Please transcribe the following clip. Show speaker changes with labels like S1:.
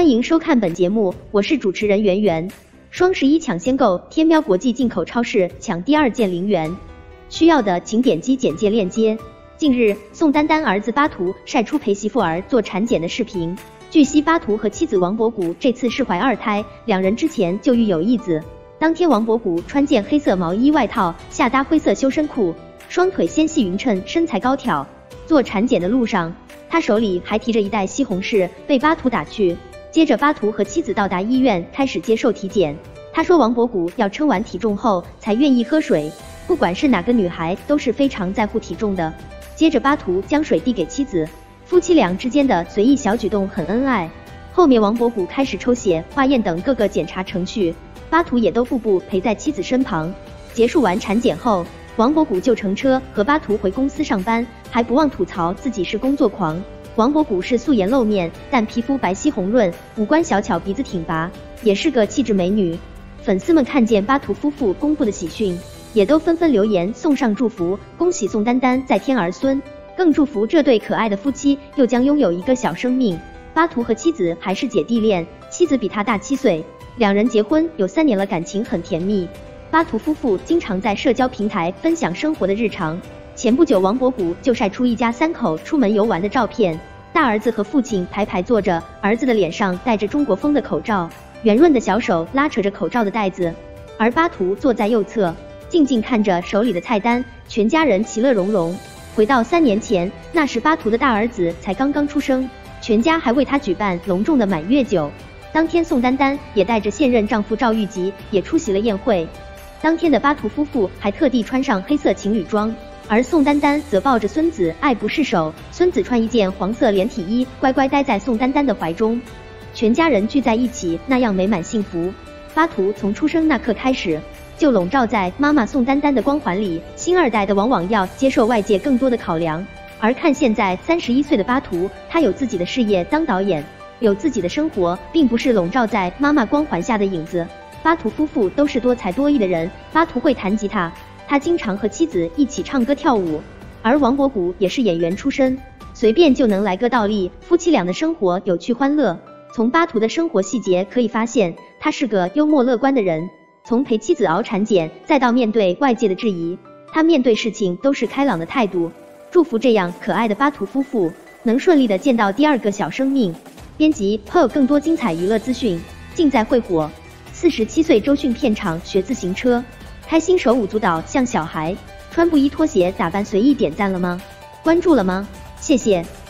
S1: 欢迎收看本节目，我是主持人圆圆。双11抢先购，天喵国际进口超市抢第2件0元，需要的请点击简介链接。近日，宋丹丹儿子巴图晒出陪媳妇儿做产检的视频。据悉，巴图和妻子王博古这次是怀2胎，两人之前就育有1子。当天，王博古穿件黑色毛衣外套，下搭灰色修身裤，双腿纤细匀称，身材高挑。做产检的路上，他手里还提着一袋西红柿，被巴图打趣。接着，巴图和妻子到达医院，开始接受体检。他说，王博古要称完体重后才愿意喝水，不管是哪个女孩都是非常在乎体重的。接着，巴图将水递给妻子，夫妻俩之间的随意小举动很恩爱。后面，王博古开始抽血、化验等各个检查程序，巴图也都步步陪在妻子身旁。结束完产检后，王博古就乘车和巴图回公司上班，还不忘吐槽自己是工作狂。王博古是素颜露面，但皮肤白皙红润，五官小巧，鼻子挺拔，也是个气质美女。粉丝们看见巴图夫妇公布的喜讯，也都纷纷留言送上祝福，恭喜宋丹丹再添儿孙，更祝福这对可爱的夫妻又将拥有一个小生命。巴图和妻子还是姐弟恋，妻子比他大7岁，两人结婚有3年了，感情很甜蜜。巴图夫妇经常在社交平台分享生活的日常。前不久，王博古就晒出一家3口出门游玩的照片，大儿子和父亲排排坐着，儿子的脸上戴着中国风的口罩，圆润的小手拉扯着口罩的带子，而巴图坐在右侧，静静看着手里的菜单，全家人其乐融融。回到3年前，那时巴图的大儿子才刚刚出生，全家还为他举办隆重的满月酒。当天，宋丹丹也带着现任丈夫赵玉吉也出席了宴会。当天的巴图夫妇还特地穿上黑色情侣装，而宋丹丹则抱着孙子爱不释手，孙子穿一件黄色连体衣，乖乖待在宋丹丹的怀中。全家人聚在一起，那样美满幸福。巴图从出生那刻开始，就笼罩在妈妈宋丹丹的光环里，新2代的往往要接受外界更多的考量。而看现在31岁的巴图，他有自己的事业当导演，有自己的生活，并不是笼罩在妈妈光环下的影子。巴图夫妇都是多才多艺的人，巴图会弹吉他，他经常和妻子一起唱歌跳舞，而王博古也是演员出身，随便就能来个倒立，夫妻俩的生活有趣欢乐。从巴图的生活细节可以发现，他是个幽默乐观的人。从陪妻子熬产检，再到面对外界的质疑，他面对事情都是开朗的态度。祝福这样可爱的巴图夫妇能顺利的见到第2个小生命。编辑还有更多精彩娱乐资讯，尽在会火。47岁周迅片场学自行车，开心手舞足蹈像小孩，穿布衣拖鞋打扮随意，点赞了吗？关注了吗？谢谢。